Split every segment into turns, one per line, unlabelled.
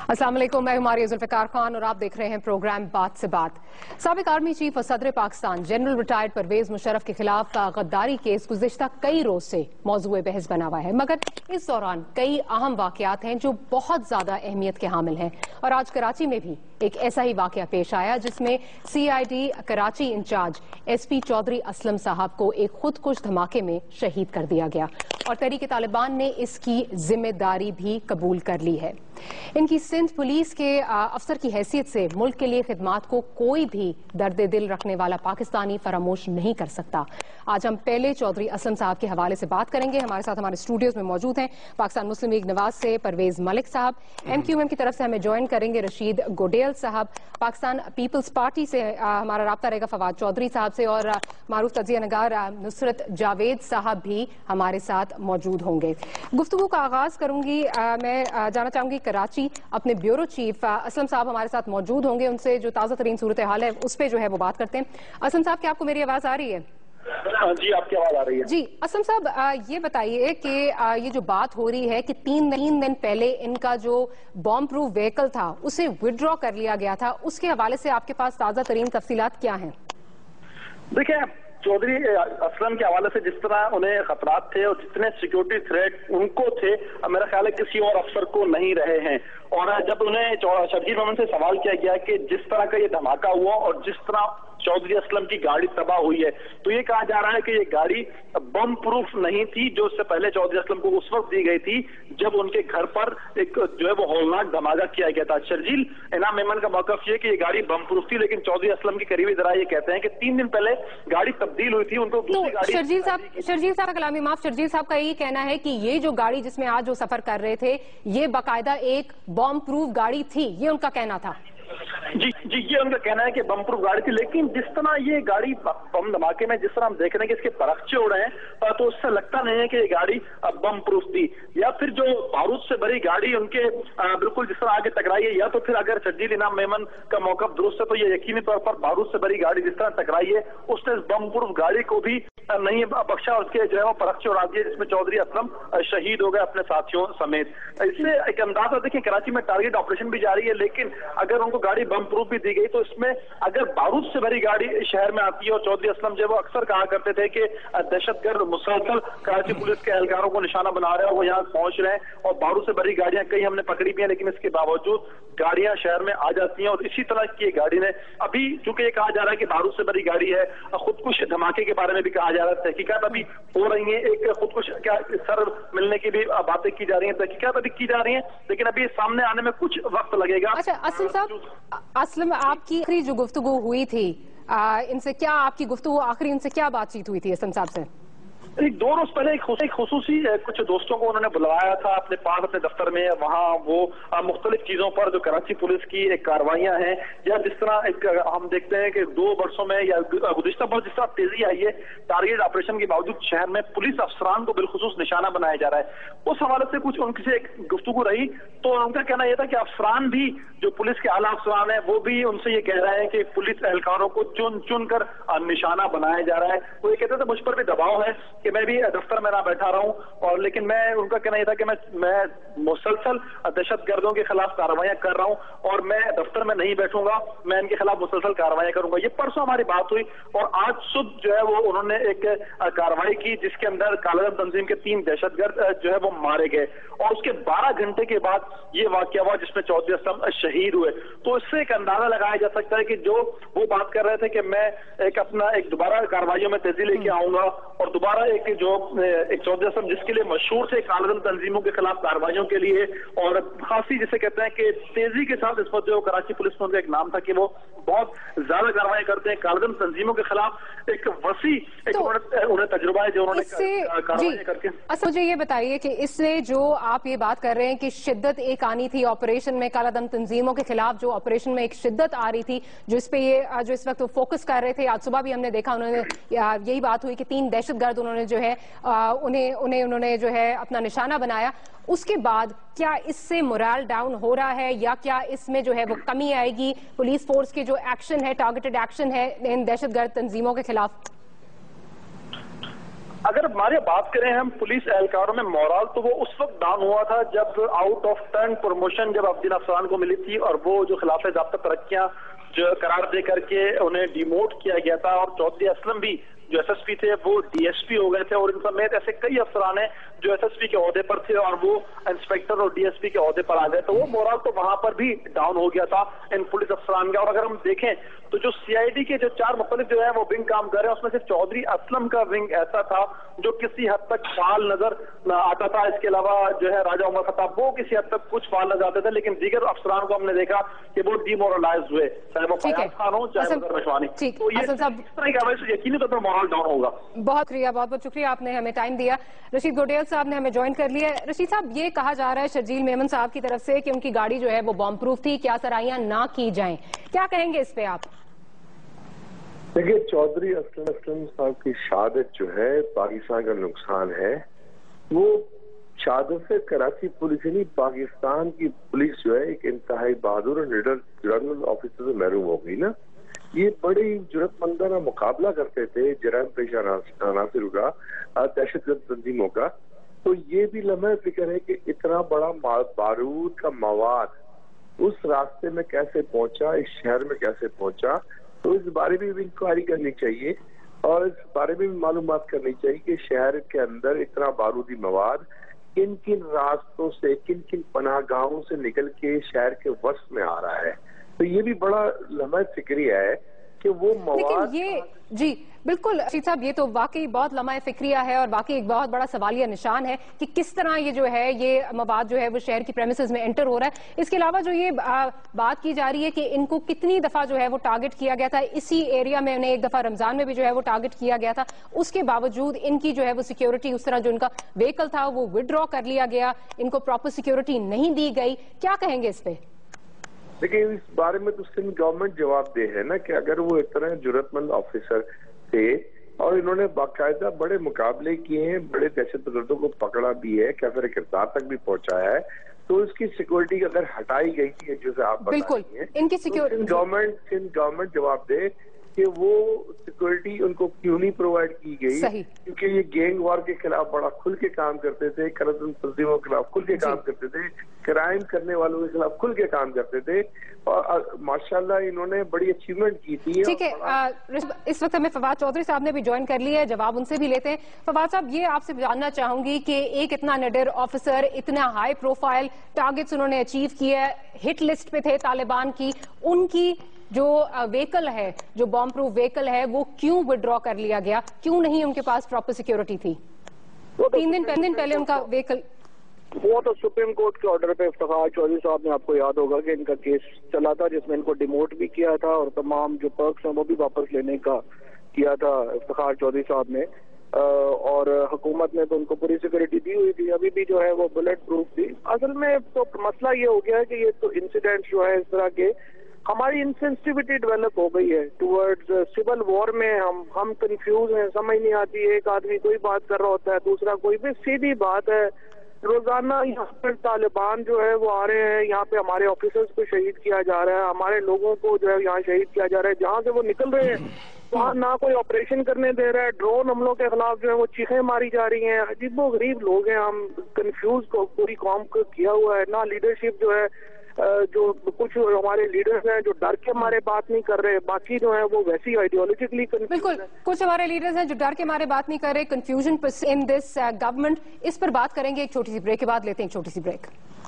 अस्सलाम वालेकुम, मैं हूं जुल्फ़िकार खान और आप देख रहे हैं प्रोग्राम बात से बात। साबिक आर्मी चीफ और सदर पाकिस्तान जनरल रिटायर्ड परवेज मुशर्रफ के खिलाफ गद्दारी केस गुज़िश्ता कई रोज से मौज़ूए बहस बना हुआ है, मगर इस दौरान कई अहम वाक़यात हैं जो बहुत ज्यादा अहमियत के हामिल हैं। और आज कराची में भी एक ऐसा ही वाक़या पेश आया जिसमें CID Karachi incharge SP Chaudhry Aslam sahab को एक खुदकुश धमाके में शहीद कर दिया गया और तहरीक तालिबान ने इसकी जिम्मेदारी भी कबूल कर ली है। इनकी सिंध पुलिस के अफसर की हैसियत से मुल्क के लिए खिदमात को कोई भी दर्द दिल रखने वाला पाकिस्तानी फरामोश नहीं कर सकता। आज हम पहले चौधरी असलम साहब के हवाले से बात करेंगे। हमारे साथ हमारे स्टूडियोज में मौजूद हैं पाकिस्तान मुस्लिम लीग नवाज से परवेज मलिक साहब, MQM की तरफ से हमें ज्वाइन करेंगे रशीद गोडेल साहब, पाकिस्तान पीपल्स पार्टी से हमारा राब्ता रहेगा फवाद चौधरी साहब से, और मारूफ तजिया नगार नुसरत जावेद साहब भी हमारे साथ मौजूद होंगे। गुफ्तगू का आगाज करूंगी, मैं जाना चाहूंगी कराची। अपने ब्यूरो चीफ असलम साहब हमारे साथ मौजूद होंगे, उनसे जो ताज़ा तरीन सूरत हाल है उस पर जो है वो बात करते हैं। असलम साहब, क्या आपको मेरी आवाज आ रही है?
जी, आपकी आवाज आ रही है।
जी असलम साहब, ये बताइए कि ये जो बात हो रही है कि तीन दिन पहले इनका जो बॉम्ब प्रूफ व्हीकल था उसे विड्रॉ कर लिया गया था, उसके हवाले से आपके पास ताज़ा तरीन तफसीलात क्या हैं?
देखिए, चौधरी असलम के हवाले से जिस तरह उन्हें खतरात थे और जितने सिक्योरिटी थ्रेट उनको थे, मेरा ख्याल है किसी और अफसर को नहीं रहे हैं। और जब उन्हें शर्जील मोहम्मद से सवाल किया गया कि जिस तरह का ये धमाका हुआ और जिस तरह चौधरी असलम की गाड़ी तबाह हुई है, तो ये कहा जा रहा है कि ये गाड़ी बम प्रूफ नहीं थी, जो उससे पहले चौधरी असलम को उस वक्त दी गई थी जब उनके घर पर एक जो है वो हौलनाक धमाका किया गया था। शर्जील इनाम मेमन का मौक़िफ़ ये कि ये गाड़ी बम प्रूफ थी, लेकिन चौधरी असलम की करीबी ज़रा ये कहते हैं कि 3 दिन पहले गाड़ी तब्दील हुई थी, उनको दूसरी गाड़ी।
शर्जील साहब कलामी माफ, शर्जील साहब का यही कहना है कि ये जो गाड़ी जिसमें आज जो सफर कर रहे थे ये बाकायदा एक बॉम्ब प्रूफ गाड़ी थी, ये उनका कहना था।
जी, ये उनका कहना है कि बम प्रूफ गाड़ी थी, लेकिन जिस तरह ये गाड़ी बम धमाके में जिस तरह हम देख रहे हैं कि इसके परखचे उड़ रहे हैं, तो उससे लगता नहीं है कि ये गाड़ी बम प्रूफ थी, या फिर जो बारूद से भरी गाड़ी उनके बिल्कुल जिस तरह आगे टकराई है, या तो फिर अगर शर्जील इनाम मेमन का मौक़िफ़ दुरुस्त है तो ये यकीनी तौर पर बारूद से भरी गाड़ी जिस तरह टकराई है उसने इस बम प्रूफ गाड़ी को भी नहीं बख्शा, उसके जो है वो परखचे उड़ा दिए, जिसमें चौधरी असलम शहीद हो गए अपने साथियों समेत। इससे एक अंदाजा देखिए, कराची में टारगेट ऑपरेशन भी जारी है, लेकिन अगर उनको गाड़ी बम प्रूफ भी दी गई तो इसमें अगर बारूद से भरी गाड़ी शहर में आती है, और चौधरी असलम जो वो अक्सर कहा करते थे कि दहशतगर्द मुसलसल कराची पुलिस के एहलकारों को निशाना बना रहे हैं, वो यहाँ पहुंच रहे हैं, और बारूद से भरी गाड़ियां कई हमने पकड़ी भी हैं, लेकिन इसके बावजूद गाड़ियां शहर में आ जाती हैं। और इसी तरह की गाड़ी ने अभी चूंकि ये कहा जा रहा है कि बारूद से भरी गाड़ी है, खुदकुश धमाके के बारे में भी कहा जा रहा है, तहकीकात अभी हो रही है, एक खुदकुश क्या सर मिलने की भी बातें की जा रही है, तहकीकात अभी की जा रही है, लेकिन अभी सामने आने में कुछ वक्त लगेगा।
अच्छा असलम साहब, असलम आपकी आखिरी जो गुफ्तगू हुई थी इनसे, क्या आपकी गुफ्तगू आखिरी इनसे क्या बातचीत हुई थी असलम साहब से?
2 रोज पहले एक खुसूसी कुछ दोस्तों को उन्होंने बुलाया था अपने पास अपने दफ्तर में, वहाँ वो मुख्तलिफ चीजों पर जो कराची पुलिस की एक कार्रवाइयां हैं, या जिस तरह एक हम देखते हैं कि 2 वर्षों में या गुज़िश्ता पर जिस तरह तेजी आई है टारगेट ऑपरेशन के बावजूद शहर में पुलिस अफसरान को बिलखुसूस निशाना बनाया जा रहा है, उस हवाले से कुछ उनकी से एक गुफ्तगू रही। तो उनका कहना यह था कि अफसरान भी जो पुलिस के आला अफसरान है वो भी उनसे ये कह रहे हैं कि पुलिस एहलकारों को चुन कर निशाना बनाया जा रहा है। वो ये कहते थे मुझ पर भी दबाव है कि मैं भी दफ्तर में ना बैठा रहा हूं, और लेकिन मैं उनका कहना यह था कि मैं मुसलसल दहशतगर्दों के खिलाफ कार्रवाइयां कर रहा हूं और मैं दफ्तर में नहीं बैठूंगा, मैं इनके खिलाफ मुसलसल कार्रवाइयां करूंगा। ये परसों हमारी बात हुई, और आज सुबह जो है वो उन्होंने एक कार्रवाई की जिसके अंदर कालादम तंजीम के 3 दहशतगर्द जो है वो मारे गए, और उसके 12 घंटे के बाद ये वाकया हुआ जिसमें चौधरी असलम शहीद हुए। तो इससे एक अंदाजा लगाया जा सकता है कि जो वो बात कर रहे थे कि मैं एक दोबारा कार्रवाइयों में तेजी लेके आऊंगा, और दोबारा एक चौधरी असलम जिसके लिए मशहूर थे कालादम तंजीमों के खिलाफ कार्रवाइयों के लिए, और खासी जिसे कहते हैं कि तेजी के साथ इस वक्त जो कराची पुलिस में उनका एक नाम था कि वो बहुत ज्यादा कार्रवाई करते हैं कालादम तंजीमों के खिलाफ, एक वसी उन्हें तजुर्बा है जो उन्होंने कार्रवाई करके।
अच्छा मुझे ये बताइए कि इससे जो आप ये बात कर रहे हैं कि शिद्दत एक आनी थी ऑपरेशन में, कालादम तंजीमों के खिलाफ जो ऑपरेशन में एक शिद्दत आ रही थी, जो इस पे ये जो इस वक्त फोकस कर रहे थे, आज सुबह भी हमने देखा उन्होंने यही बात हुई कि 3 दहशतगर्द उन्होंने जो है उन्हें जो है अपना निशाना बनाया। उसके बाद क्या इससे मोरल डाउन हो रहा है, या क्या इसमें जो है वो कमी आएगी पुलिस फोर्स के जो एक्शन है, टारगेटेड एक्शन है इन दहशतगर्द तंजीमों के खिलाफ?
اگر ہماری بات کریں ہم پولیس اہلکاروں میں مورال، تو وہ اس وقت ڈاؤن ہوا تھا جب آؤٹ آف ٹرن پروموشن جب عبدین افسران کو ملی تھی، اور وہ جو خلاف ضابطہ ترقیاں جو قرار دے کر کے انہیں ڈیموٹ کیا گیا تھا، اور چودھری اسلم بھی جو ایس ایس پی تھے وہ ڈی ایس پی ہو گئے تھے، اور ان سمیت ایسے کئی افسران ہیں جو ایس ایس پی کے عہدے پر تھے اور وہ انسپیکٹر اور ڈی ایس پی کے عہدے پر آ گئے، تو وہ مورال تو وہاں پر بھی ڈاؤن ہو گیا تھا ان پولیس افسران کا۔ اور اگر ہم دیکھیں تو جو سی آئی ڈی کے جو 4 مختلف جو ہے وہ ونگ کام کر رہے ہیں، اس میں سے چودھری اسلم کا ونگ ایسا تھا جو کسی حد تک فعال نظر آتا تھا۔ اس کے علاوہ جو ہے راجہ عمر خطاب وہ کسی حد تک کچھ فعال نظر آتے تھے، لیکن دیگر افسران کو ہم نے دیکھا کہ وہ ڈی مورلائز ہوئے، چاہے وہ فیاض خان ہو چاہے مظہر مشوانی۔ تو یہ اس طرح کی وجہ سے یقینی طور پر مورال ڈاؤن ہوگا۔
بہت شکریہ، بہت بہت شکریہ، آپ نے ہمیں ٹائم دیا۔ رشید گوڈیل صاحب نے ہمیں جوائن کر لیا۔ رشید صاحب، یہ کہا جا رہا ہے شرجیل میمن صاحب کی طرف سے کہ ان کی گاڑی جو ہے وہ بام پروف تھی، کیا سرائیاں نہ کی جائیں، کیا کہیں گے اس پہ آپ؟
دیکھیے، چودھری اسلم صاحب کی شہادت جو ہے پاکستان کا نقصان ہے۔ وہ شہادت سے کراچی پولیس نہیں، پاکستان کی پولیس جو ہے ایک انتہائی بہادر اور لیڈر جنرل آفیسر سے محروم ہو گئی نا۔ یہ بڑی جرات مندانہ مقابلہ کرتے تھے جرائم پیشہ عناصر کا، دہشت گرد تنظیموں کا، تو یہ بھی لمحہ فکر ہے کہ اتنا بڑا بارود کا مواد اس راستے میں کیسے پہنچا، اس شہر میں کیسے پہنچا، تو اس بارے میں بھی انکوائری کرنی چاہیے اور اس بارے میں بھی معلومات کرنی چاہیے کہ شہر کے اندر اتنا بارودی مواد کن کن راستوں سے، کن کن پناہ گاہوں سے نکل کے شہر کے وسط میں آ رہا ہے۔ تو یہ بھی بڑا لمحہ فکریہ ہے کہ وہ مواد،
لیکن جی بالکل رشید صاحب، یہ تو واقعی بہت لمحہ فکریہ ہے اور واقعی ایک بہت بڑا سوالیہ نشان ہے کہ کس طرح یہ جو ہے یہ مواد جو ہے وہ شہر کی پریمیسز میں انٹر ہو رہا ہے۔ اس کے علاوہ جو یہ بات کی جا رہی ہے کہ ان کو کتنی دفعہ جو ہے وہ ٹارگٹ کیا گیا تھا، اسی ایریا میں انہیں ایک دفعہ رمضان میں بھی جو ہے وہ ٹارگٹ کیا گیا تھا، اس کے باوجود ان کی جو ہے وہ سیکیورٹی، اس طرح جو ان کا وہیکل تھا وہ وڈرا کر لیا گیا، ان کو پراپر سیکیورٹی نہیں دی گئی، کیا کہیں گے اس پہ؟
لیکن اس بارے میں تو سندھ گورنمنٹ جواب دہ ہے نا کہ اگر وہ اتنا جرات مند آفیسر تھے اور انہوں نے باقاعدہ بڑے مقابلے کیے ہیں، بڑے دہشت گردوں کو پکڑا بھی ہے، کیفر کردار تک بھی پہنچایا ہے، تو اس کی سیکورٹی اگر ہٹائی گئی تھی جیسے آپ بتا رہی ہیں،
ان کی سیکورٹی
سندھ گورنمنٹ جواب دے کہ وہ سیکورٹی ان کو کیوں نہیں پرووائڈ کی گئی، کیونکہ یہ گینگ وار کے خلاف بڑا کھل کے کام کرتے تھے، کرپشن تنظیموں کے خلاف کھل کے کام کرتے تھے، کرائم کرنے والوں کے خلاف کھل کے کام کرتے تھے، اور ماشاءاللہ انہوں نے بڑی اچیومنٹ کی تھی۔
ٹھیک ہے، اس وقت ہمیں فواد چودھری صاحب نے بھی جوائن کر لیا ہے، جواب ان سے بھی لیتے ہیں۔ فواد صاحب، یہ آپ سے جاننا چاہوں گی کہ ایک اتنا نڈر آفیسر، اتنا ہائی پروفائل ٹارگٹس انہوں نے اچیو کیا ہے، ہٹ لسٹ پہ تھے طالبان کی، ان کی جو وہیکل ہے، جو بام پروف وہیکل ہے، وہ کیوں وڈرا کر لیا گیا؟ کیوں نہیں ان کے پاس پراپر سیکیورٹی تھی؟ 3 دن پہلے ان کا وہیکل،
وہ تو سپریم کورٹ کے آرڈر پہ افتخار چودھری صاحب نے، آپ کو یاد ہوگا کہ ان کا کیس چلا تھا جس میں ان کو ڈیموٹ بھی کیا تھا اور تمام جو پرکس ہیں وہ بھی واپس لینے کا کیا تھا افتخار چودھری صاحب نے، اور حکومت نے تو ان کو پوری سیکورٹی دی ہوئی تھی، ابھی بھی جو ہے وہ بلٹ پروف تھی۔ اصل میں تو مسئلہ یہ ہو گیا ہے کہ یہ تو انسیڈنٹ جو ہے اس طرح کے، ہماری انسینسٹیوٹی ڈیولپ ہو گئی ہے ٹورڈز سول وار میں، ہم کنفیوز ہیں، سمجھ نہیں آتی، ایک آدمی کوئی بات کر رہا ہوتا ہے دوسرا کوئی بھی، سیدھی بات ہے روزانہ یہاں پر طالبان جو ہے وہ آ رہے ہیں، یہاں پہ ہمارے آفیسرز کو شہید کیا جا رہا ہے، ہمارے لوگوں کو جو ہے یہاں شہید کیا جا رہا ہے، جہاں سے وہ نکل رہے ہیں وہاں نہ کوئی آپریشن کرنے دے رہا ہے، ڈرون حملوں کے خلاف جو ہے وہ چیخیں ماری جا رہی ہیں، عجیب و غریب لوگ ہیں ہم، کنفیوز کو پوری قوم کو کیا ہوا ہے، نہ لیڈرشپ جو ہے، جو کچھ ہمارے لیڈرز ہیں جو ڈر کے ہمارے بات نہیں کر رہے، باقی جو ہے وہ ویسی آئیڈیالوجیکلی کنفیوز ہیں۔
بالکل، کچھ ہمارے لیڈرز ہیں جو ڈر کے ہمارے بات نہیں کر رہے، کنفیوژن ان دس گورنمنٹ، اس پر بات کریں گے ایک چھوٹی سی بریک کے بعد، لیتے ہیں ایک چھوٹی سی break.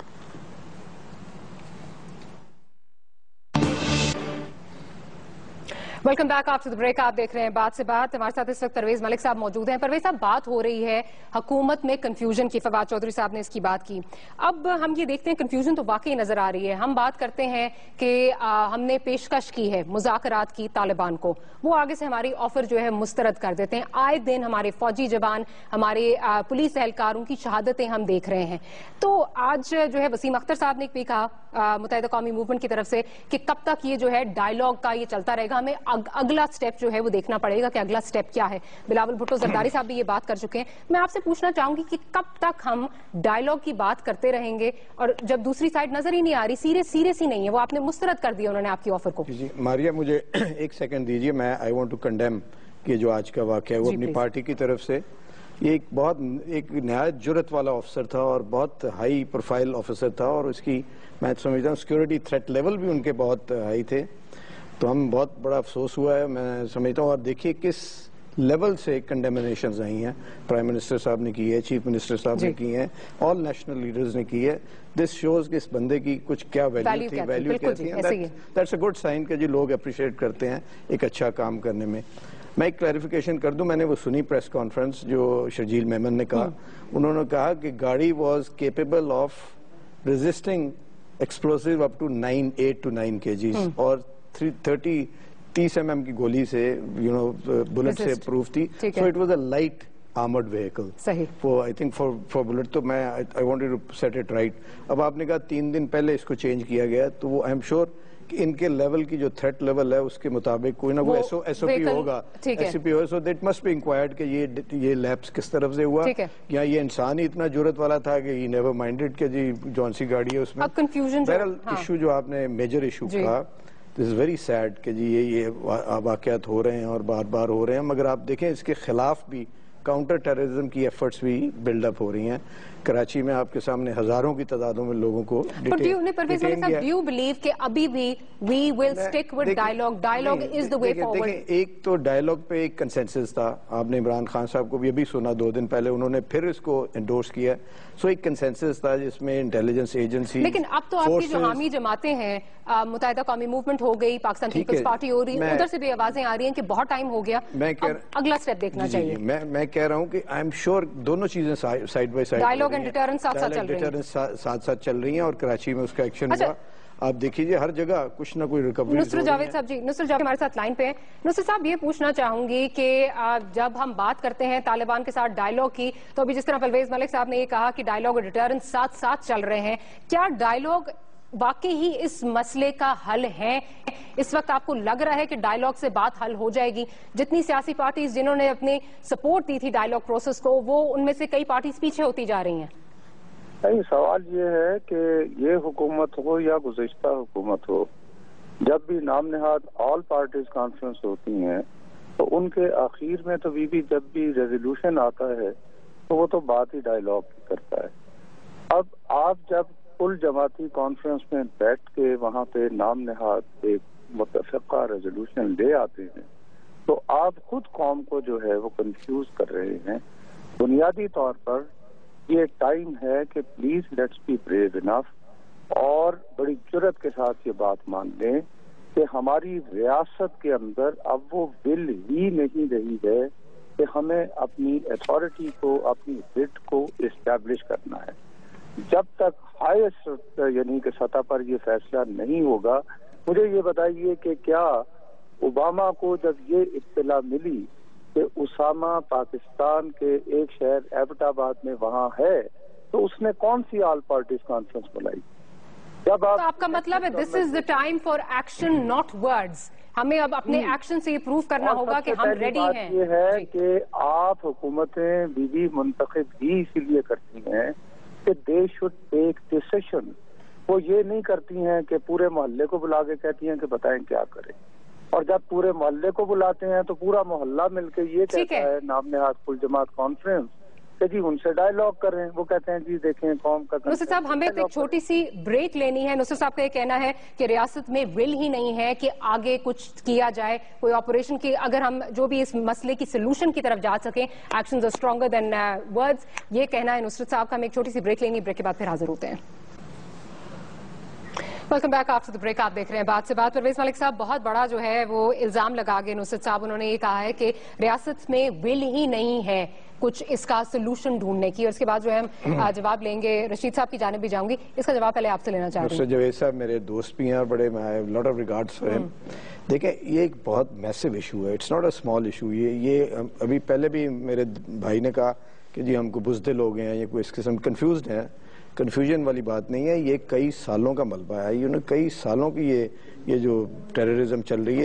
Welcome back after the break, آپ دیکھ رہے ہیں بات سے بات، ہمارے ساتھ اس وقت پرویز ملک صاحب موجود ہیں۔ پرویز صاحب، بات ہو رہی ہے حکومت میں کنفیوژن کی، فواد چودھری صاحب نے اس کی بات کی، اب ہم یہ دیکھتے ہیں کنفیوژن تو واقعی نظر آ رہی ہے، ہم بات کرتے ہیں کہ ہم نے پیشکش کی ہے مذاکرات کی طالبان کو، وہ آگے سے ہماری آفر جو ہے مسترد کر دیتے ہیں، آئے دن ہمارے فوجی جوان، ہمارے پولیس اہلکاروں کی شہادتیں ہم دیکھ رہے ہیں، تو آج جو ہے وسیم اختر صاحب نے بھی کہا متحدہ قومی موومنٹ کی طرف سے کہ کب تک یہ جو ہے ڈائیلاگ کا یہ چلتا رہے گا، ہمیں اگلا سٹیپ جو ہے وہ دیکھنا پڑے گا کہ اگلا سٹیپ کیا ہے۔ بلاول بھٹو زرداری صاحب بھی یہ بات کر چکے ہیں، میں آپ سے پوچھنا چاہوں گی کہ کب تک ہم ڈائیلاگ کی بات کرتے رہیں گے اور جب دوسری سائڈ نظر ہی نہیں آ رہی، سیریس ہی نہیں ہے، وہ آپ نے مسترد کر دیا انہوں نے آپ کی آفر کو۔
جی ماریا، مجھے ایک سیکنڈ دیجئے، میں آئی وانٹ ٹو کنڈیم کہ جو آج کا واقعہ ہے وہ اپنی پارٹی کی طرف سے یہ ایک نہایت جرت والا آفیسر تھا اور بہت ہائی پروفائل آفیسر تھا، اور اس کی میں سمجھتا ہوں سیکورٹی تھریٹ لیول بھی ان کے بہت ہائی تھے. تو ہم بہت بڑا افسوس ہوا ہے میں سمجھتا ہوں. اور دیکھیے کس لیول سے کنڈیمنیشنز آئی ہیں، پرائم منسٹر صاحب نے کی ہے، چیف منسٹر صاحب نے کی ہیں، آل نیشنل لیڈرز نے کی ہے. دس شوز کہ اس بندے کی کچھ کیا ویلیو تھی، ویلیو کیا تھی. دیٹس اے گڈ سائن کہ جی لوگ اپریشیٹ کرتے ہیں ایک اچھا کام کرنے میں. میں ایک کلیریفیکیشن کر دوں، میں نے وہ سنی پریس کانفرنس جو شرجیل میمن نے کہا. انہوں نے کہا کہ گاڑی was capable of resisting explosive up to 8 to 9 kgs اور 30 mm کی گولی سے بلٹ سے پروف تھی. So it was a light armored vehicle.
صحیح.
I think for bullet تو میں I wanted to set it right. اب آپ نے کہا 3 دن پہلے اس کو چینج کیا گیا، تو وہ I am sure کہ ان کے لیول کی جو تھریٹ لیول ہے اس کے مطابق کوئی نہ کوئی ایس او پی ہوگا، ایس پی ہوگا. So that must be inquired کہ یہ لیپس کس طرف سے ہوا، یا یہ انسان ہی اتنا جرت والا تھا کہ ہی نیور مائنڈڈ کہ جی جون سی گاڑی ہے اس میں. بہرحال ایشو جو آپ نے میجر ایشو کہا، دس از ویری سیڈ کہ جی یہ واقعات ہو رہے ہیں اور بار بار ہو رہے ہیں. مگر آپ دیکھیں اس کے خلاف بھی کاؤنٹر ٹیررزم کی ایفرٹس بھی بلڈ اپ ہو رہی ہیں. کراچی میں آپ کے سامنے ہزاروں کی تعدادوں میں لوگوں کو ایک تو ڈائیلاگ پہ ایک کنسنسس تھا. آپ نے عمران خان صاحب کو بھی ابھی سنا 2 دن پہلے، انہوں نے پھر اس کو انڈورس کیا. سو ایک کنسنسس تھا جس میں انٹیلیجنس ایجنسی.
لیکن اب تو آپ کی جو حامی جماعتیں ہیں، متحدہ قومی موومنٹ ہو گئی، پاکستان پیپلز پارٹی ہو رہی ہے، ادھر سے بھی آوازیں آ رہی ہیں کہ بہت ٹائم ہو گیا، اگلا سٹیپ دیکھنا چاہیے.
میں کہہ رہا ہوں کہ آئی ایم شیور دونوں چیزیں side by side,
dialogue and deterrence
ساتھ ساتھ چل رہی ہیں، اور کراچی میں اس کا ایکشن ہوا. آپ دیکھیے ہر جگہ کچھ نہ کوئی ریکوری.
نصرت جاوید صاحب، نصرت جاوید ہمارے ساتھ لائن پہ ہیں. نصرت صاحب یہ پوچھنا چاہوں گی کہ جب ہم بات کرتے ہیں طالبان کے ساتھ ڈائیلاگ کی، تو ابھی جس طرح پرویز ملک صاحب نے یہ کہا کہ ڈائیلاگ اور ڈیٹررنس ساتھ ساتھ چل رہے ہیں، کیا ڈائیلاگ واقعی ہی اس مسئلے کا حل ہے؟ اس وقت آپ کو لگ رہا ہے کہ ڈائیلاگ سے بات حل ہو جائے گی؟ جتنی سیاسی پارٹیز جنہوں نے اپنی سپورٹ دی تھی ڈائیلاگ پروسیس کو، وہ ان میں سے کئی پارٹیز پیچھے ہوتی جا رہی ہیں.
نہیں، سوال یہ ہے کہ یہ حکومت ہو یا گزشتہ حکومت ہو، جب بھی نام نہاد آل پارٹیز کانفرنس ہوتی ہیں تو ان کے آخر میں تو جب بھی ریزولوشن آتا ہے تو وہ تو بات ہی ڈائیلاگ کی کرتا ہے. اب آپ جب کل جماعتی کانفرنس میں بیٹھ کے وہاں پہ نام نہاد ایک متفقہ ریزولوشن لے آتے ہیں تو آپ خود قوم کو جو ہے وہ کنفیوز کر رہے ہیں. بنیادی طور پر یہ ٹائم ہے کہ please let's be brave enough اور بڑی جرت کے ساتھ یہ بات مان لیں کہ ہماری ریاست کے اندر اب وہ ول ہی نہیں رہی ہے کہ ہمیں اپنی اتھارٹی کو، اپنی رٹ کو اسٹیبلش کرنا ہے. جب تک ہائیسٹ یعنی کہ سطح پر یہ فیصلہ نہیں ہوگا. مجھے یہ بتائیے کہ کیا اوباما کو جب یہ اطلاع ملی کہ اسامہ پاکستان کے ایک شہر ایبٹ آباد میں وہاں ہے، تو اس نے کون سی آل پارٹیز کانفرنس بلائی؟ جب
آپ کا مطلب ہے this is the time for action not words, ہمیں اب اپنے ایکشن سے یہ پروف کرنا ہوگا کہ ہم ریڈی ہیں.
یہ ہے کہ آپ حکومتیں بھی منتخب ہی اسی لیے کرتی ہیں کہ دے شوڈ ٹیک ڈیسیشن. وہ یہ نہیں کرتی ہیں کہ پورے محلے کو بلا کے کہتی ہیں کہ بتائیں کیا کریں، اور جب پورے محلے کو بلاتے ہیں تو پورا محلہ مل کے یہ کہتا ہے نام نہاد کل جماعت کانفرنس کہ جی ان سے ڈائیلاگ کریں. وہ کہتے ہیں جی دیکھیں قوم کا.
نصرت صاحب ہمیں ایک چھوٹی سی بریک لینی ہے. نصرت صاحب کا یہ کہنا ہے کہ ریاست میں ول ہی نہیں ہے کہ آگے کچھ کیا جائے، کوئی آپریشن کی، اگر ہم جو بھی اس مسئلے کی سلوشن کی طرف جا سکیں، actions are stronger than words. یہ کہنا ہے نصرت صاحب کا. ہمیں ایک چھوٹی سی بریک لینی ہے، بریک کے بعد پھر حاضر ہوتے ہیں. Welcome back after the break. آپ دیکھ رہے ہیں بات سے بات. پرویز ملک صاحب بہت بڑا جو ہے وہ الزام لگا گئے نصرت صاحب. انہوں نے یہ کہا ہے کہ ریاست میں ول ہی نہیں ہے کچھ اس کا سلوشن ڈھونڈنے کی. اور اس کے بعد جو ہے ہم جواب لیں گے. رشید صاحب کی جانب بھی جاؤں گی. اس کا جواب پہلے آپ سے لینا چاہ رہی ہوں.
جوید صاحب میرے دوست بھی ہیں اور بڑے لاٹ آف ریگارڈس فار ہم. دیکھیں یہ ایک بہت میسو ایشو ہے، it's not a small issue. یہ ابھی پہلے بھی میرے بھائی نے کہا کہ جی ہم کو بزدل ہو گئے ہیں یا کوئی اس قسم کنفیوزڈ ہیں. کنفیوژن والی بات نہیں ہے، یہ کئی سالوں کا ملبہ ہے. کئی سالوں کی یہ جو ٹیررزم چل رہی ہے.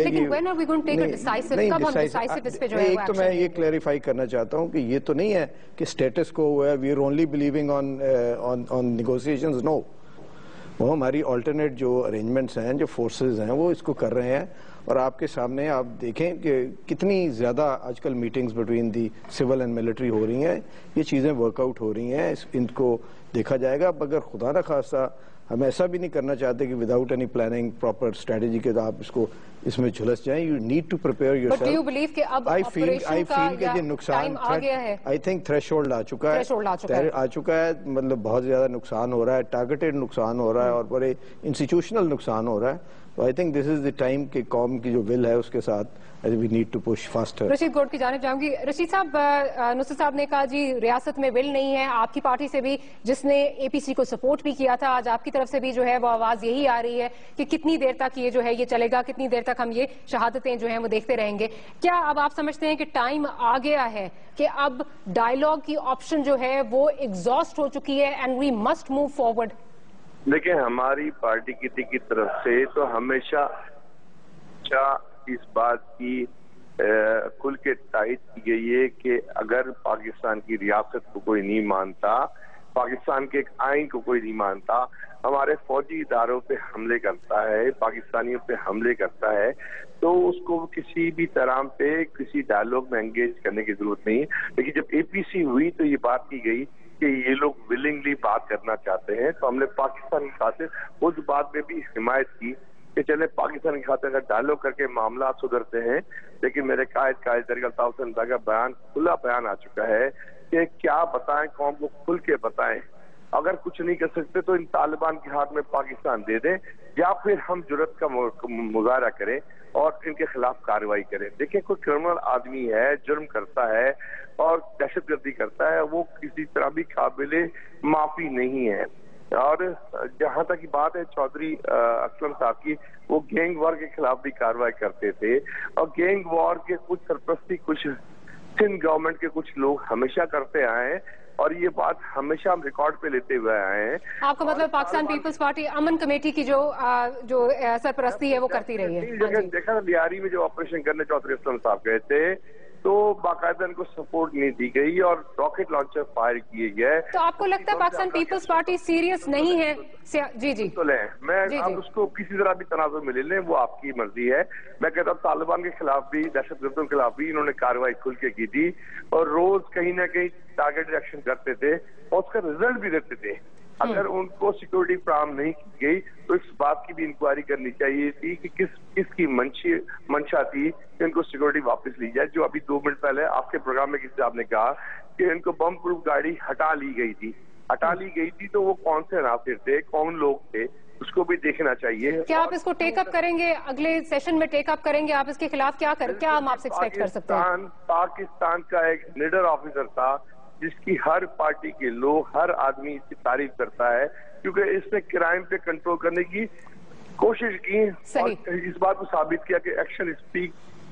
ایک تو میں یہ کلیریفائی کرنا چاہتا ہوں کہ یہ تو نہیں ہے کہ اسٹیٹس کو ہوا ہے we are only believing on negotiations. No, وہ ہماری آلٹرنیٹ جو ارینجمنٹس ہیں، جو فورسز ہیں، وہ اس کو کر رہے ہیں. اور آپ کے سامنے آپ دیکھیں کہ کتنی زیادہ آج کل meetings between the civil and military ہو رہی ہیں. یہ چیزیں ورک آؤٹ ہو رہی ہیں، ان کو دیکھا جائے گا. اگر خدا نہ خواستہ ہم ایسا بھی نہیں کرنا چاہتے کہ without any planning proper strategy کے آپ اس میں جھلس جائیں. You need to prepare your self.
But do you believe کہ اب آپریشن کا ٹائم آ گیا ہے؟
آئی تھنک تھریش ہولڈ آ چکا ہے. مطلب بہت زیادہ نقصان ہو رہا ہے، ٹارگیٹڈ نقصان ہو رہا ہے اور بڑے انسٹیٹیوشنل نقصان ہو رہا ہے. I think this is the time کہ قوم کی جو ول ہے اس کے ساتھ we need to push faster.
Rashid گوڈ کی جانب جاؤں گی. رشید صاحب، نصرت صاحب نے کہا جی ریاست میں ول نہیں ہے. آپ کی پارٹی سے بھی جس نے اے پی سی کو سپورٹ بھی کیا تھا، آج آپ کی طرف سے بھی جو ہے وہ آواز یہی آ رہی ہے کہ کتنی دیر تک یہ جو ہے یہ چلے گا، کتنی دیر تک ہم یہ شہادتیں جو ہیں وہ دیکھتے رہیں گے. کیا اب آپ سمجھتے ہیں کہ ٹائم آ گیا ہے کہ اب ڈائیلاگ کی آپشن جو ہے وہ ایگزاسٹ ہو چکی ہے and we must move forward?
دیکھیں، ہماری پارٹی کی طرف سے تو ہمیشہ اس بات کی کھل کے تائید کی گئی ہے کہ اگر پاکستان کی ریاست کو کوئی نہیں مانتا، پاکستان کے ایک آئین کو کوئی نہیں مانتا، ہمارے فوجی اداروں پہ حملے کرتا ہے، پاکستانیوں پہ حملے کرتا ہے، تو اس کو کسی بھی طرح پہ کسی ڈائیلاگ میں انگیج کرنے کی ضرورت نہیں. لیکن جب اے پی سی ہوئی تو یہ بات کی گئی کہ یہ لوگ ولنگلی بات کرنا چاہتے ہیں، تو ہم نے پاکستان کی خاطر اس بات میں بھی حمایت کی کہ چلے پاکستان کی خاطر اگر ڈائیلاگ کر کے معاملات سدھرتے ہیں. لیکن میرے قائد درگل طاؤسن کا بیان، کھلا بیان آ چکا ہے کہ کیا بتائیں، قوم کو کھل کے بتائیں. اگر کچھ نہیں کر سکتے تو ان طالبان کے ہاتھ میں پاکستان دے دیں، یا پھر ہم جرأت کا مظاہرہ کریں اور ان کے خلاف کارروائی کریں. دیکھیں، کوئی کرمنل آدمی ہے، جرم کرتا ہے اور دہشت گردی کرتا ہے، وہ کسی طرح بھی قابل معافی نہیں ہے. اور جہاں تک کی بات ہے چودھری اسلم صاحب کی، وہ گینگ وار کے خلاف بھی کارروائی کرتے تھے، اور گینگ وار کے کچھ سرپرستی کچھ سندھ گورنمنٹ کے کچھ لوگ ہمیشہ کرتے آئے ہیں، اور یہ بات ہمیشہ ہم ریکارڈ پہ لیتے ہوئے آئے ہیں.
آپ کا مطلب پاکستان پیپلز پارٹی امن کمیٹی کی جو سرپرستی ہے وہ کرتی رہی ہے؟
دیکھا لیاری میں جو آپریشن کرنے چودھری اسلم صاحب گئے تھے تو باقاعدہ ان کو سپورٹ نہیں دی گئی اور راکٹ لانچر فائر کیے گئے.
تو آپ کو لگتا ہے پاکستان پیپلز پارٹی سیریس نہیں ہے؟ جی
تو لیں، میں اب اس کو کسی طرح بھی تنازع میں لے لیں، وہ آپ کی مرضی ہے. میں کہتا ہوں طالبان کے خلاف بھی، دہشت گردوں کے خلاف بھی انہوں نے کارروائی کھل کے کی تھی، اور روز کہیں نہ کہیں ٹارگیٹ ایکشن کرتے تھے اور اس کا رزلٹ بھی دیتے تھے. اگر ان کو سیکورٹی فراہم نہیں کی گئی تو اس بات کی بھی انکوائری کرنی چاہیے تھی کہ کس کی منشا تھی کہ ان کو سیکورٹی واپس لی جائے. جو ابھی 2 منٹ پہلے آپ کے پروگرام میں کسی آپ نے کہا کہ ان کو بم پروف گاڑی ہٹا لی گئی تھی تو وہ کون سے عناصر تھے، کون لوگ تھے، اس کو بھی دیکھنا چاہیے.
کیا آپ اس کو ٹیک اپ کریں گے؟ اگلے سیشن میں ٹیک اپ کریں گے آپ اس کے خلاف؟ کیا ہم آپ سے ایکسپیکٹ کر سکتے ہیں؟
پاکستان کا ایک لیڈر آفیسر تھا جس کی ہر پارٹی کے لوگ، ہر آدمی اس کی تعریف کرتا ہے، کیونکہ اس نے کرائم پہ کنٹرول کرنے کی کوشش کی اور اس بات کو ثابت کیا کہ action speak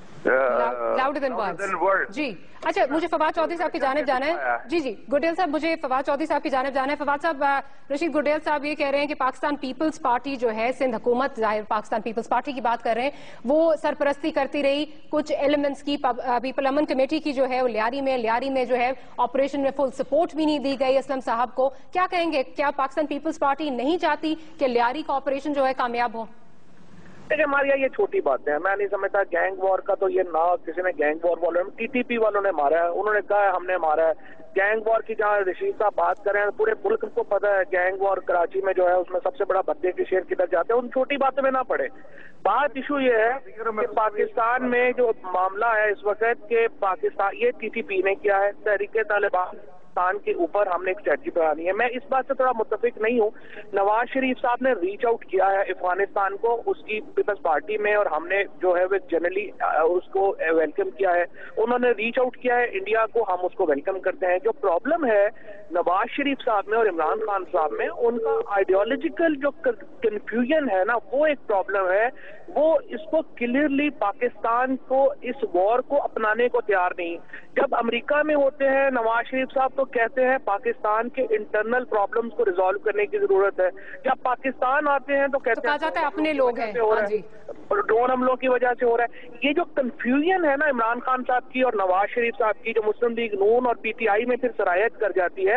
louder than words. جی اچھا، مجھے فواد چودھری صاحب کی جانب جانا ہے. جی گڈیل صاحب، مجھے فواد چودھری صاحب کی جانب جانا ہے. فواد صاحب، رشید گڈیل صاحب یہ کہہ رہے ہیں کہ پاکستان پیپلز پارٹی جو ہے، سندھ حکومت ظاہر پاکستان پیپلز پارٹی کی بات کر رہے ہیں، وہ سرپرستی کرتی رہی کچھ ایلیمنٹس کی. پیپل امن کمیٹی کی جو ہے وہ لیاری میں جو ہے آپریشن میں فل سپورٹ بھی نہیں دی گئی اسلم صاحب کو. کیا کہیں گے؟ کیا پاکستان پیپلز پارٹی نہیں چاہتی کہ لیاری کا آپریشن جو ہے کامیاب ہو؟
دیکھیں، ہمارے یہاں یہ چھوٹی باتیں ہیں. میں نہیں سمجھتا گینگ وار کا تو یہ نہ کسی نے گینگ وار والوں ٹی ٹی پی والوں نے مارا ہے، انہوں نے کہا ہے ہم نے مارا ہے. گینگ وار کی جہاں رشید صاحب بات کر رہے ہیں، پورے ملک کو پتا ہے گینگ وار کراچی میں جو ہے اس میں سب سے بڑا بدے کے شیر کدھر جاتے ہیں. ان چھوٹی باتوں میں نہ پڑے. بات ایشو یہ ہے کہ پاکستان میں جو معاملہ ہے اس وقت کہ پاکستان یہ ٹی ٹی پی نے کیا ہے، تحریک طالبان کے اوپر ہم نے ایک اسٹریٹجی بنانی ہے. میں اس بات سے تھوڑا متفق نہیں ہوں. نواز شریف صاحب نے ریچ آؤٹ کیا ہے افغانستان کو اس کی پیپلز پارٹی میں، اور ہم نے جو ہے وہ جنرلی اس کو ویلکم کیا ہے. انہوں نے ریچ آؤٹ کیا ہے انڈیا کو، ہم اس کو ویلکم کرتے ہیں. جو پرابلم ہے نواز شریف صاحب میں اور عمران خان صاحب میں، ان کا آئیڈیالوجیکل جو کنفیوژن ہے نا، وہ ایک پرابلم ہے. وہ اس کو کلیئرلی پاکستان کو اس وار کو اپنانے کو تیار نہیں. جب امریکہ میں ہوتے ہیں نواز شریف صاحب تو کہتے ہیں پاکستان کے انٹرنل پرابلمز کو ریزالو کرنے کی ضرورت ہے. جب پاکستان آتے ہیں تو کہتے ہیں
اپنے لوگ ہیں،
ڈرون حملوں کی وجہ سے ہو رہا ہے. یہ جو کنفیوژن ہے نا عمران خان صاحب کی اور نواز شریف صاحب کی، جو مسلم لیگ نون اور پی ٹی آئی میں پھر سرایت کر جاتی ہے،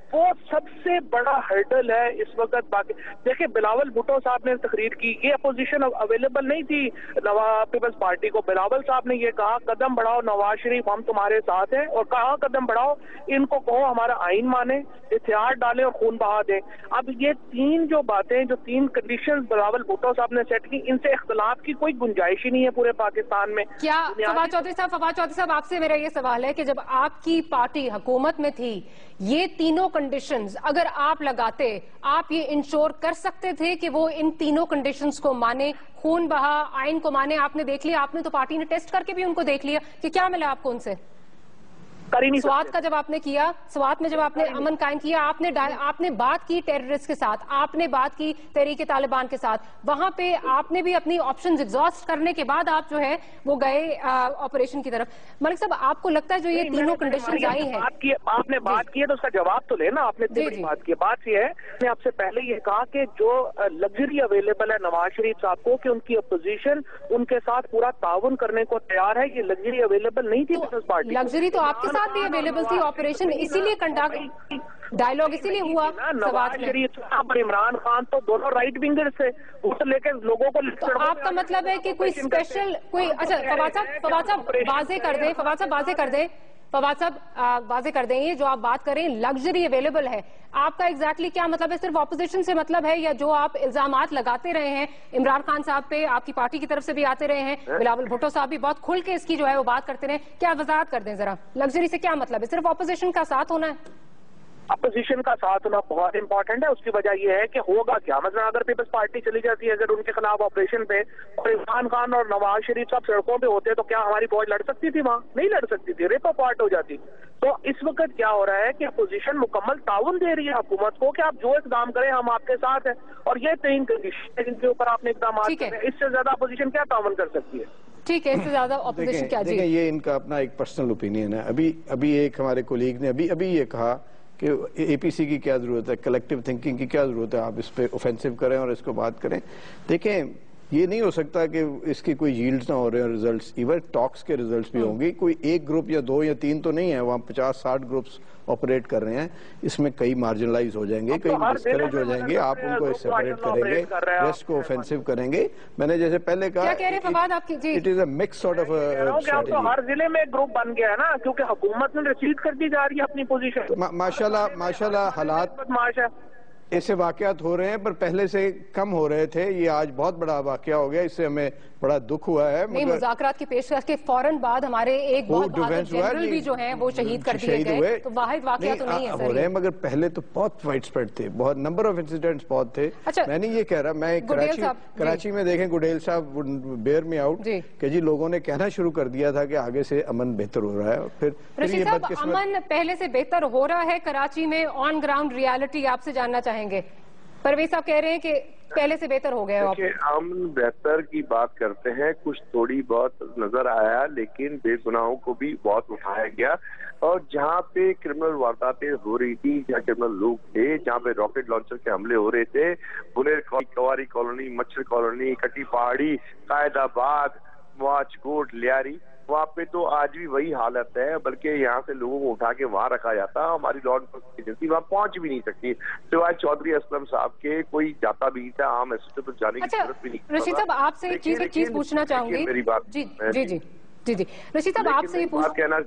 وہ سب سے بڑا ہرڈل ہے اس وقت. باقی دیکھیں بلاول بھٹو صاحب نے تقریر کی, یہ اپوزیشن اویلیبل نہیں تھی پیپلز پارٹی کو. بلاول صاحب نے یہ کہا قدم بڑھاؤ نواز شریف ہم تمہارے ساتھ ہیں, اور کہاں قدم بڑھاؤ, ان کو کہو ہمارا آئین مانے, اتحاد ڈالیں اور خون بہا دیں. اب یہ تین جو باتیں, جو تین کنڈیشنز بلاول بھٹو صاحب نے سیٹ کی, ان سے اختلاف کی کوئی گنجائش ہی نہیں ہے پورے پاکستان میں.
کیا فواد چودھری صاحب آپ سے میرا یہ سوال ہے کہ جب آپ کی پارٹی حکومت میں تھی, یہ تینوں کنڈیشنز اگر آپ لگاتے, آپ یہ انشور کر سکتے تھے کہ وہ ان تینوں کنڈیشنز کو مانے, خون بہا, آئین کو مانے؟ آپ نے دیکھ لیا, آپ نے تو پارٹی نے ٹیسٹ کر کے بھی ان کو دیکھ لیا کہ کیا ملا آپ کو ان سے. سوات کا جب آپ نے کیا, سوات میں جب آپ نے امن قائم کیا, آپ نے بات کی ٹیررسٹ کے ساتھ, آپ نے بات کی تحریک طالبان کے ساتھ, وہاں پہ آپ نے بھی اپنی آپشنز ایگزاسٹ کرنے کے بعد آپ جو ہے وہ گئے آپریشن کی طرف. ملک صاحب آپ کو لگتا ہے جو یہ تینوں کنڈیشنز آئی ہیں,
آپ نے بات کی ہے تو اس کا جواب تو لینا, آپ نے اتنی بڑی بات کی. بات یہ ہے, میں نے آپ سے پہلے یہ کہا کہ جو لگژری اویلیبل ہے نواز شریف صاحب کو کہ ان کی اپوزیشن ان کے ساتھ پورا تعاون کرنے کو تیار ہے, یہ لگژری اویلیبل نہیں تھی پیپلز پارٹی.
لگژری تو آپ کے ساتھ بھی اویلیبل تھی, آپریشن اسی لیے کنڈکٹ, ڈائیلاگ اسی لیے ہوا.
نواز شریف اور عمران خان تو دونوں رائٹ ونگر سے, اس لے کے لوگوں کو.
تو آپ کا مطلب ہے کہ کوئی اسپیشل کوئی, اچھا فواد صاحب واضح کر دیں, فواد صاحب واضح کر دیں, یہ جو آپ بات کریں لگژری اویلیبل ہے, آپ کا ایگزیکٹلی کیا مطلب ہے؟ صرف اپوزیشن سے مطلب ہے, یا جو آپ الزامات لگاتے رہے ہیں عمران خان صاحب پہ, آپ کی پارٹی کی طرف سے بھی آتے رہے ہیں, بلاول بھٹو صاحب بھی بہت کھل کے اس کی جو ہے وہ بات کرتے رہے, کیا وضاحت کر دیں ذرا, لگژری سے کیا مطلب ہے؟ صرف اپوزیشن کا ساتھ ہونا ہے؟
اپوزیشن کا ساتھ ہونا بہت امپورٹنٹ ہے. اس کی وجہ یہ ہے کہ ہوگا کیا, مثلا اگر پیپلز پارٹی چلی جاتی ہے اگر ان کے خلاف آپریشن پہ, اور عمران خان اور نواز شریف صاحب سڑکوں پہ ہوتے, تو کیا ہماری فوج لڑ سکتی تھی؟ وہاں نہیں لڑ سکتی تھی, ریپ اپارٹ ہو جاتی. تو اس وقت کیا ہو رہا ہے کہ اپوزیشن مکمل تعاون دے رہی ہے حکومت کو کہ آپ جو اقدام کریں ہم آپ کے ساتھ ہیں, اور یہ تین کنڈیشن ہے جن کے اوپر آپ نے اقدامات کرے. اس سے زیادہ اپوزیشن کیا تعاون کر سکتی ہے؟
ٹھیک ہے, اس سے زیادہ اپوزیشن کیا؟
دیکھیں یہ ان کا اپنا ایک پرسنل اوپینین ہے. ابھی ایک ہمارے کولیگ نے ابھی یہ کہا کہ اے پی سی کی کیا ضرورت ہے, کلیکٹیو تھنکنگ کی کیا ضرورت ہے, آپ اس پہ اوفینسو کریں اور اس کو بات کریں. دیکھیں یہ نہیں ہو سکتا کہ اس کی کوئی ییلڈز نہ ہو رہے ہیں ریزلٹس, ایون ٹاکس کے ریزلٹس بھی ہوں گے. کوئی ایک گروپ یا دو یا تین تو نہیں ہے, وہاں 50-60 گروپس آپریٹ کر رہے ہیں. اس میں کئی مارجنلائز ہو جائیں گے, کئی ڈسکریج ہو جائیں گے, آپ ان کو سیپریٹ کریں گے, ریسٹ کو اوفینسو کریں گے. میں نے جیسے پہلے کہا, it is a mix sort of strategy.
ہر ضلع میں ایک گروپ بن گیا ہے نا, کیونکہ حکومت نے ریسیڈ کرتی جا رہی ہے اپنی پوزیشن.
ماشاءاللہ حالات ایسے واقعات ہو رہے ہیں, پر پہلے سے کم ہو رہے تھے. یہ آج بہت بڑا واقعہ ہو گیا, اس سے ہمیں بڑا دکھ ہوا ہے.
نہیں, مذاکرات کی پیشکش کے فوراً بعد ہمارے ایک بہت بہادر جنرل بھی جو ہیں وہ شہید کر دیے گئے, تو واحد واقعہ تو نہیں ہے
ہو رہے ہیں, مگر پہلے تو بہت وائڈ اسپریڈ تھے, بہت نمبر آف انسیڈنٹس بہت تھے. میں نہیں یہ کہہ رہا, میں کراچی میں دیکھیں گڈیل صاحب بیئر می آؤٹ کہ جی لوگوں نے کہنا شروع کر دیا تھا کہ آگے سے امن بہتر ہو رہا ہے. پھر
رشید صاحب, امن پہلے سے بہتر ہو رہا ہے کراچی میں, آن گراؤنڈ ریالٹی آپ سے جاننا چاہیں گے. پرویز صاحب کہہ رہے ہیں کہ پہلے سے بہتر ہو گیا.
امن بہتر کی بات کرتے ہیں, کچھ تھوڑی بہت نظر آیا, لیکن بے گناہوں کو بھی بہت اٹھایا گیا. اور جہاں پہ کرمنل وارداتیں ہو رہی تھی, جہاں کرمنل لوگ تھے, جہاں پہ راکٹ لانچر کے حملے ہو رہے تھے, بنیر کواری کالونی, مچھر کالونی, کٹی پہاڑی, قائد آباد, مواج کوٹ, لیاری, وہاں پہ تو آج بھی وہی حالت ہے. بلکہ یہاں سے لوگوں کو اٹھا کے وہاں رکھا جاتا, ہماری لا انفورسمنٹ ایجنسی وہاں پہنچ بھی نہیں سکتی, سوائے چودھری اسلم صاحب کے کوئی جاتا بھی نہیں تھا. عام ایسے تو جانے کی ضرورت بھی نہیں.
رشید صاحب آپ سے ایک چیز پوچھنا چاہوں گی.
میری بات
جی جی جی جی جی رشید صاحب آپ سے یہ
کہنا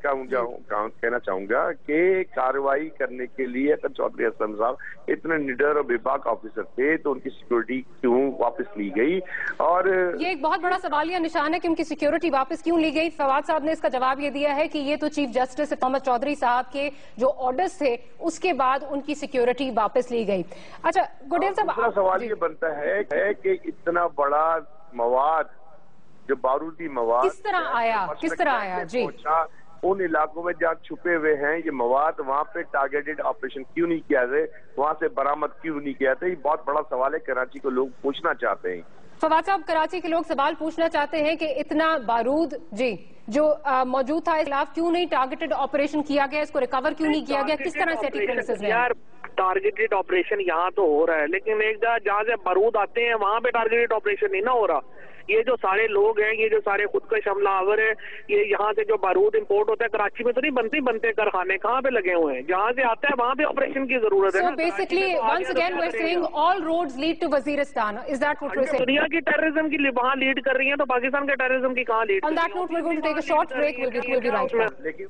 چاہوں گا کہ کارروائی کرنے کے لیے اگر چودھری اسلم صاحب اتنے نڈر اور بے باک آفیسر تھے تو ان کی سیکورٹی کیوں واپس لی گئی؟ اور
یہ ایک بہت بڑا سوالیہ نشان ہے کہ ان کی سیکورٹی واپس کیوں لی گئی. فواد صاحب نے اس کا جواب یہ دیا ہے کہ یہ تو چیف جسٹس محمد چودھری صاحب کے جو آرڈرز تھے اس کے بعد ان کی سیکورٹی واپس لی گئی. اچھا گڈیل صاحب,
دوسرا سوال یہ بنتا ہے کہ اتنا بڑا مواد, جو بارودی مواد
کس طرح آیا جی
ان علاقوں میں جہاں چھپے ہوئے ہیں یہ مواد, وہاں پہ ٹارگیٹڈ آپریشن کیوں نہیں کیا گئے, وہاں سے برآمد کیوں نہیں کیا گیا؟ یہ بہت بڑا سوال ہے, کراچی کو لوگ پوچھنا چاہتے ہیں.
फवाद साहब, कराची के लोग सवाल पूछना चाहते हैं कि इतना बारूद जी जो मौजूद था, इसके खिलाफ क्यों नहीं टारगेटेड ऑपरेशन किया गया, इसको रिकवर क्यों नहीं किया गया, किस तरह से प्रेमिसेस में?
यार टारगेटेड ऑपरेशन यहाँ तो हो रहा है, लेकिन एक जहाँ से बारूद आते हैं वहाँ पे टारगेटेड ऑपरेशन नहीं ना हो रहा। ये जो सारे लोग हैं, ये जो सारे खुदकश हमलावर हैं, ये यहाँ से जो बारूद इंपोर्ट होता है कराची में तो नहीं बनते कारखाने कहाँ पे लगे हुए हैं, जहाँ से आता है वहाँ पे ऑपरेशन की जरूरत है।
So basically, once again we're saying all roads lead to Waziristan. Is that what we're saying?
दुनिया की टेररिज्म की वहाँ लीड कर रही है, तो पाकिस्तान के टेररिज्म की कहाँ lead?
On that note, we're going to take a short break. We'll be right back.
लेकिन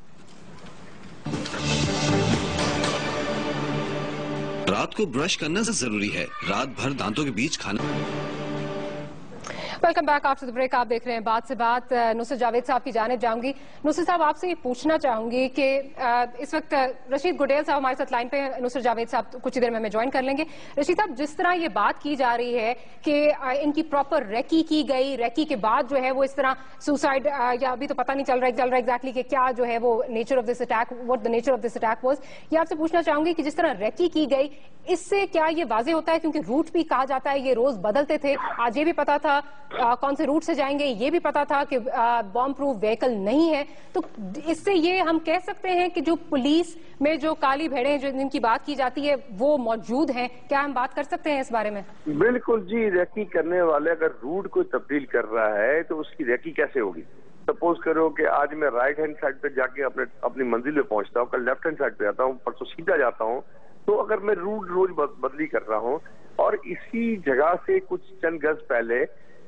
रात को ब्रश करना जरूरी है, रात भर दांतों के बीच खाना।
Welcome back after the break. आप देख रहे हैं बात से बात। नुसरत जावेद साहब की जानिब जाऊंगी। नुसरत साहब, आपसे ये पूछना चाहूंगी कि इस वक्त रशीद गुडेल साहब हमारे साथ लाइन पे, नुसरत जावेद साहब कुछ ही देर में हमें ज्वाइन कर लेंगे। रशीद साहब, जिस तरह ये बात की जा रही है कि इनकी प्रॉपर रेकी की गई, रेकी के बाद जो है वो इस तरह सुसाइड, या अभी तो पता नहीं चल रहा एग्जैक्टली कि क्या जो है वो nature of this attack, what the nature of this attack was, ये आपसे पूछना चाहूंगी कि जिस तरह रेकी की गई, इससे क्या ये वाजे होता है, क्योंकि रूट भी कहा जाता है ये रोज बदलते थे, आज ये भी पता था कौन से रूट से जाएंगे, ये भी पता था कि बॉम्ब प्रूफ व्हीकल नहीं है, तो इससे ये हम कह सकते हैं कि जो पुलिस में जो काली भेड़ें जो जिनकी बात की जाती है वो मौजूद हैं, क्या हम बात कर सकते हैं इस बारे में?
बिल्कुल जी, रेकी करने वाले अगर रूट को तब्दील कर रहा है तो उसकी रेकी कैसे होगी? सपोज करो कि आज मैं राइट हैंड साइड पे जाके अपनी मंजिल पे पहुंचता हूँ, कल लेफ्ट हैंड साइड पे जाता हूँ, परसों सीधा जाता हूँ, तो अगर मैं रूट रोज बदली कर रहा हूँ और इसी जगह से कुछ चंद गज पहले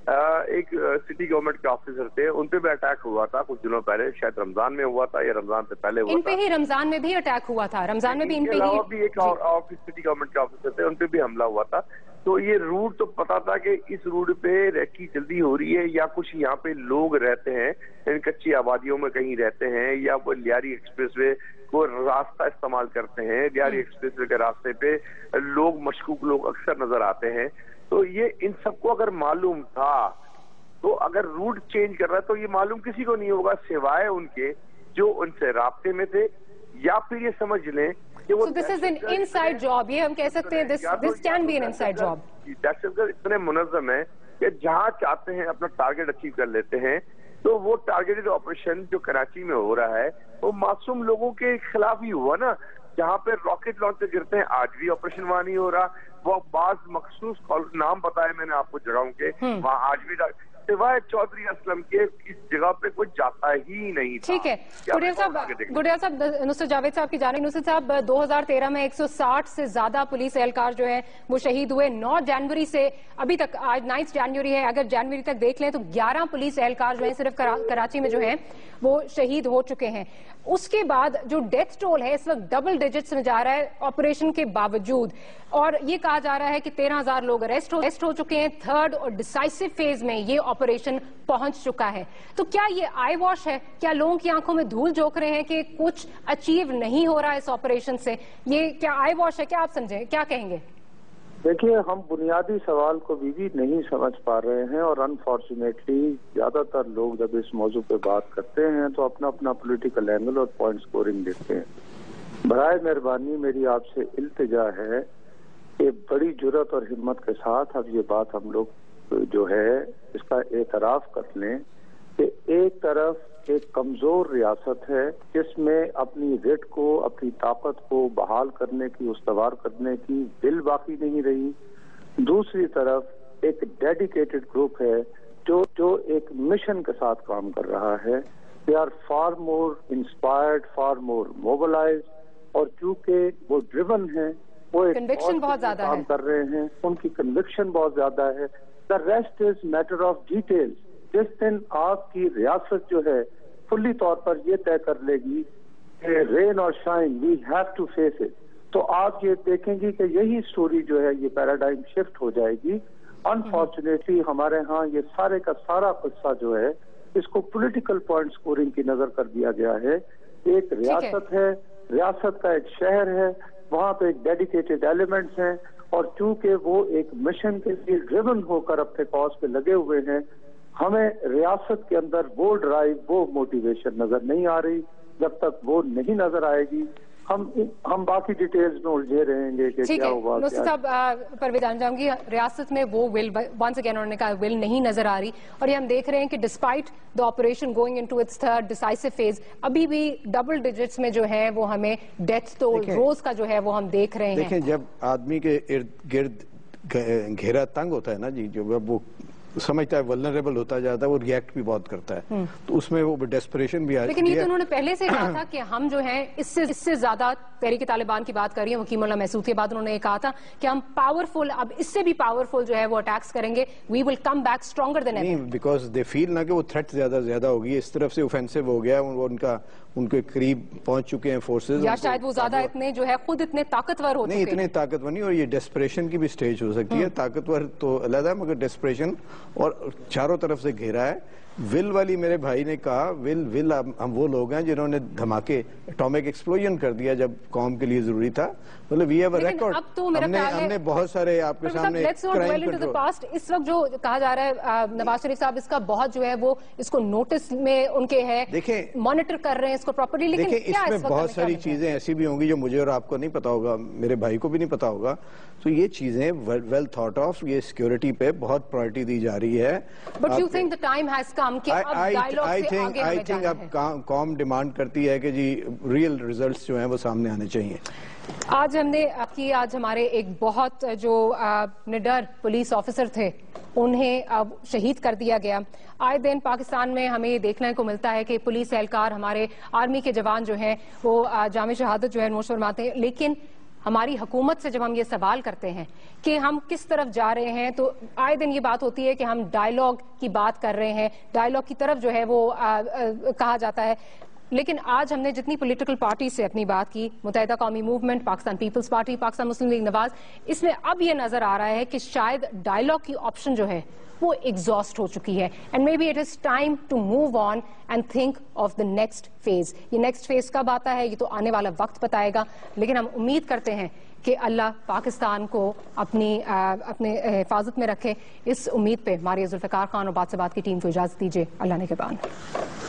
एक सिटी गवर्नमेंट के ऑफिसर थे, उन पे भी अटैक हुआ था कुछ दिनों पहले, शायद रमजान में हुआ था या रमजान से पहले हुआ था।
इन पे ही रमजान में भी अटैक हुआ था, रमजान में भी इन पे ही
भी एक ऑफिस सिटी गवर्नमेंट के ऑफिसर थे, उन पे भी हमला हुआ था। तो ये रूट तो पता था कि इस रूट पे रेकी जल्दी हो रही है, या कुछ यहाँ पे लोग रहते हैं इन कच्ची आबादियों में कहीं रहते हैं, या वो लियारी एक्सप्रेसवे को रास्ता इस्तेमाल करते हैं, लियारी एक्सप्रेसवे के रास्ते पे लोग मशकूक लोग अक्सर नजर आते हैं। तो ये इन सबको अगर मालूम था, तो अगर रूट चेंज कर रहा है तो ये मालूम किसी को नहीं होगा सिवाय उनके जो उनसे राब्ते में थे, या फिर ये समझ लें कि वो
this is an inside job, ये हम कह सकते हैं, this can be an inside job.
दहशतगर्द इतने मुनज़्ज़म है कि जहां चाहते हैं अपना टारगेट अचीव कर लेते हैं। तो वो टारगेटेड ऑपरेशन जो कराची में हो रहा है वो मासूम लोगों के खिलाफ ही हुआ ना, जहाँ पे रॉकेट लॉन्चर गिरते हैं, आज भी ऑपरेशन वहां नहीं हो रहा। वो बाज मखसूस नाम बताए मैंने आपको जगहों के, वहाँ आज भी सिवाय चौधरी असलम के इस जगह पे कोई जाता ही नहीं था।
ठीक है गुडेल साहब, नुसरत जावेद साहब की जानिब। नुसरत साहब, 2013 में 160 से ज्यादा पुलिस एहलकार जो हैं वो शहीद हुए। 9 जनवरी से अभी तक, आज 9 जनवरी है, अगर जनवरी तक देख लें तो 11 पुलिस एहलकार जो हैं सिर्फ कराची में जो हैं वो शहीद हो चुके हैं। उसके बाद जो डेथ टोल है इस वक्त डबल डिजिट्स में जा रहा है ऑपरेशन के बावजूद, और ये कहा जा रहा है कि 13,000 लोग अरेस्ट हो चुके हैं। थर्ड और डिसाइसिव फेज में ये ऑपरेशन पहुंच चुका है। तो क्या ये आई वॉश है? क्या लोगों की आंखों में धूल झोंक रहे हैं कि कुछ अचीव नहीं हो रहा है इस ऑपरेशन से? ये क्या आई वॉश है? क्या आप समझे, क्या कहेंगे?
देखिए, हम बुनियादी सवाल को भी नहीं समझ पा रहे हैं, और अनफॉर्चुनेटली ज्यादातर लोग जब इस मौजू पे बात करते हैं तो अपना अपना पॉलिटिकल एंगल और पॉइंट स्कोरिंग देखते हैं। बराए मेहरबानी मेरी आपसे इल्तिजा है कि बड़ी जुर्रत और हिम्मत के साथ अब ये बात हम लोग जो है इसका एतराफ कर लें कि एक तरफ एक कमजोर रियासत है जिसमें अपनी रिट को, अपनी ताकत को बहाल करने की, उस्तवार करने की दिल बाकी नहीं रही। दूसरी तरफ एक डेडिकेटेड ग्रुप है जो एक मिशन के साथ काम कर रहा है। They are far more inspired, far more mobilised, और चूंकि वो ड्रिवन है, वो एक
कन्विक्शन बहुत ज्यादा
काम कर रहे हैं, उनकी कन्विक्शन बहुत ज्यादा है। The rest is matter of details. जिस दिन आपकी रियासत जो है फुल्ली तौर पर ये तय कर लेगी कि रेन और shine we have to face it, तो आप ये देखेंगे कि यही स्टोरी जो है ये पैराडाइम शिफ्ट हो जाएगी। अनफॉर्चुनेटली हमारे यहाँ ये सारे का सारा किस्सा जो है इसको पॉलिटिकल पॉइंट स्कोरिंग की नजर कर दिया गया है। एक रियासत है, रियासत का एक शहर है, वहाँ पे एक डेडिकेटेड एलिमेंट्स हैं, और चूंकि वो एक मिशन के लिए ड्रिवन होकर अपने कॉज पे लगे हुए हैं, हमें रियासत के अंदर वो ड्राइव, वो मोटिवेशन नजर नहीं आ रही। जब तक वो नहीं नजर आएगी
ہم باقی ڈیٹیلز میں الجھے رہیں گے کہ کیا ہوا.
نصرت صاحب پرویز جان جاؤں گی, ریاست میں وہ ول ونس اگین انہوں نے کہا ول نہیں نظر آ رہی, اور یہ ہم دیکھ رہے ہیں کہ despite the operation going into its third decisive phase, ابھی بھی ڈبل ڈیجٹس میں جو ہے وہ ہمیں ڈیتھ ٹول روز کا جو ہے وہ ہم دیکھ رہے ہیں.
دیکھیں جب آدمی کے ارد گرد گھیرا تنگ ہوتا ہے نا جی, جو وہ سمجھتا ہے ولنریبل ہوتا جاتا ہے, وہ ریئیکٹ بھی بہت کرتا ہے, تو اس میں وہ ڈیسپریشن بھی آ جاتی ہے.
لیکن یہ تو انہوں نے پہلے سے کہا تھا کہ ہم جو ہیں اس سے زیادہ تحریک طالبان کی بات کر رہی ہیں, وکیم اللہ محسود کے بعد انہوں نے یہ کہا تھا کہ ہم پاورفل, اب اس سے بھی پاورفل جو ہے وہ اٹیکس کریں گے, we will come back stronger than ever.
نہیں, بیکاز دے فیل نا کہ وہ تھریٹ زیادہ ہوگی, اس طرف سے اوفینسو ہو گیا, وہ ان کے قریب پہنچ چکے ہیں فورسز,
یا شاید وہ زیادہ اتنے جو ہے خود اتنے طاقتور ہو چکے ہیں.
نہیں, اتنے طاقتور نہیں, اور یہ ڈیسپریشن کی بھی سٹیج ہو سکتی ہے. طاقتور تو علیحدہ ہے, مگر ڈیسپریشن اور چاروں طرف سے گھیرا ہے. ول والی میرے بھائی نے کہا, ول ہم وہ لوگ ہیں جنہوں نے دھماکے اٹامک ایکسپلوژن کر دیا جب قوم کے لیے ضروری تھا. مطلب وی ہیو اے ریکارڈ, ہم نے بہت سارے آپ کے سامنے کرائم کنٹرول.
اس وقت جو کہا جا رہا ہے نواز شریف صاحب اس کا بہت جو ہے وہ اس کو نوٹس میں ان کے ہے, مانیٹر کر رہے ہیں اس کو پراپرلی, لیکن
اس میں بہت ساری چیزیں ایسی بھی ہوں گی جو مجھے اور آپ کو نہیں پتا ہوگا, میرے بھائی کو بھی نہیں پتا ہوگا. تو یہ چیزیں ویل تھاٹ آف, یہ سیکیورٹی پہ بہت پرائرٹی دی جا رہی ہے.
But you think the time has come کہ اب ڈائیلاگ سے آگے ہمیں جانا ہے.
اب قوم ڈیمانڈ کرتی ہے کہ جی ریئل ریزلٹس جو ہیں وہ سامنے آنے چاہیے.
آج ہم نے آج ہمارے ایک بہت جو نڈر پولیس آفیسر تھے انہیں اب شہید کر دیا گیا. آئے دن پاکستان میں ہمیں یہ دیکھنے کو ملتا ہے کہ پولیس اہلکار, ہمارے آرمی کے جوان جو ہیں وہ جام شہادت جو ہے نوش فرماتے ہیں, لیکن ہماری حکومت سے جب ہم یہ سوال کرتے ہیں کہ ہم کس طرف جا رہے ہیں تو آئے دن یہ بات ہوتی ہے کہ ہم ڈائیلاگ کی بات کر رہے ہیں, ڈائیلاگ کی طرف جو ہے وہ کہا جاتا ہے. لیکن آج ہم نے جتنی پولیٹیکل پارٹی سے اپنی بات کی, متحدہ قومی موومنٹ, پاکستان پیپلز پارٹی, پاکستان مسلم لیگ نواز, اس میں اب یہ نظر آ رہا ہے کہ شاید ڈائیلاگ کی آپشن جو ہے وہ ایگزاسٹ ہو چکی ہے. And maybe it is time to move on and think of the next phase. یہ نیکسٹ فیز کب آتا ہے یہ تو آنے والا وقت بتائے گا, لیکن ہم امید کرتے ہیں کہ اللہ پاکستان کو اپنے حفاظت میں رکھے. اس امید پہ ماریہ ذوالفقار خان اور بات سے بات کی ٹیم کو اجازت دیجیے. اللہ نے کے بان.